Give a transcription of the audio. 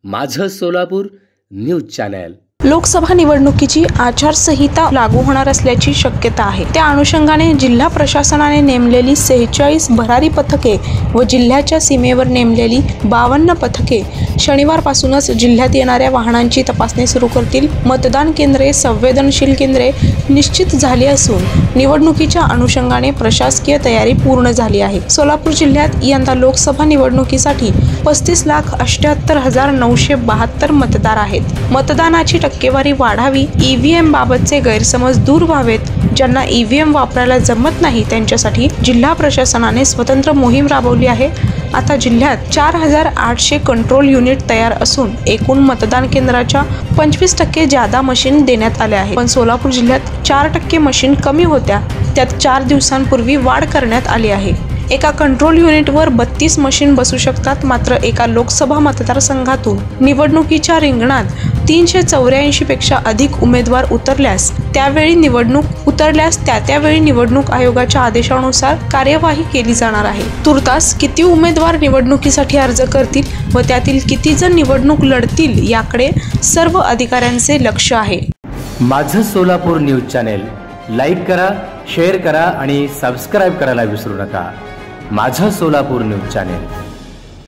माझं Solapur news channel. Lok Sabha निवडणुकीची आचारसंहिता लागू होणार असल्याची शक्यता आहे। त्या अनुषंगाने जिल्हा प्रशासनाने नेमलेली 46 भरारी पथके व जिल्ह्याच्या सीमेवर नेमलेली 52 पथके शनिवारपासूनच जिल्ह्यात येणाऱ्या वाहनांची तपासणी सुरू करतील। मतदान केंद्रे, संवेदनशील केंद्रे निश्चित झाली असून निवडणुकीच्या अनुषंगाने प्रशासकीय तयारी पूर्ण झाली आहे। सोलापूर जिल्ह्यात यंदा लोकसभा निवडणुकीसाठी 35,78,972 मतदार आहेत। मतदानाची टक्केवारी वाढावी, ईव्हीएम बाबतचे गैरसमज दूर व्हावेत, ज्यांना ईव्हीएम वापरायला जमत नाही त्यांच्यासाठी जिल्हा प्रशासनाने स्वतंत्र मोहीम राबवली आहे। आता जिल्ह्यात 4,800 कंट्रोल युनिट तयार असून एकूण मतदान केंद्राच्या 25% जादा मशीन देण्यात आल्या आहेत। पण सोलापूर जिल्ह्यात 4% मशीन कमी होत्या, त्यात 4 दिवसांपूर्वी वाढ करण्यात आली आहे। एका कंट्रोल युनिटवर 32 मशीन बसू शकतात। मात्र एका लोकसभा मतदारसंघातून निवडणुकीच्या रिंगणात 384 पेक्षा अधिक उमेदवार उतरल्यास त्यावेळी निवडणूक आयोगाच्या आदेशानुसार कार्यवाही केली जाणार आहे। तुर्तास किती उमेदवार निवडणुकीसाठी अर्ज करतील व त्यातील किती जण निवडणूक लढतील याकडे सर्व अधिकाऱ्यांचे लक्ष आहे। माझं सोलापूर न्यूज चॅनल लाईक करा, शेअर करा आणि सबस्क्राइब करायला विसरू नका। माझं सोलापूर न्यूज चॅनल।